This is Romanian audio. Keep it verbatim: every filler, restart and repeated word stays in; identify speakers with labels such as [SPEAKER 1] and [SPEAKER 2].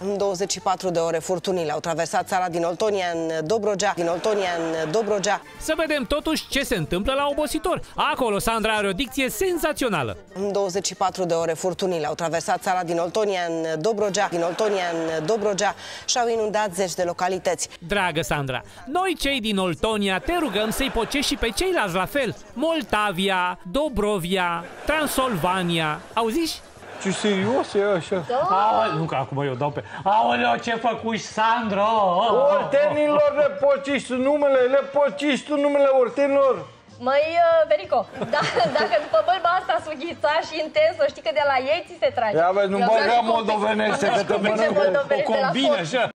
[SPEAKER 1] În douăzeci și patru de ore, furtunile au traversat țara din Oltonia în Dobrogea, din Oltonia în Dobrogea.
[SPEAKER 2] Să vedem totuși ce se întâmplă la Obositor. Acolo Sandra are o dicție senzațională.
[SPEAKER 1] În douăzeci și patru de ore, furtunile au traversat țara din Oltonia în Dobrogea, din Oltonia în Dobrogea și au inundat zeci de localități.
[SPEAKER 2] Dragă Sandra, noi cei din Oltonia te rugăm să-i pocești și pe ceilalți la fel. Moldavia, Dobrovia, Transilvania. Auziși?
[SPEAKER 3] Ce serios e așa?
[SPEAKER 4] Da.
[SPEAKER 3] Aole, nu, că acum eu dau pe... Aoleo, ce făcuși, Sandro?
[SPEAKER 5] Oltenilor, le pociști tu numele, le pociști tu numele oltenilor.
[SPEAKER 4] Măi, Verico, da, dacă după bălba asta sughița și intensă, știi că de la ei ți se trage.
[SPEAKER 5] Ia vezi, nu băga moldovenește, că te mănâncă
[SPEAKER 3] O combine așa.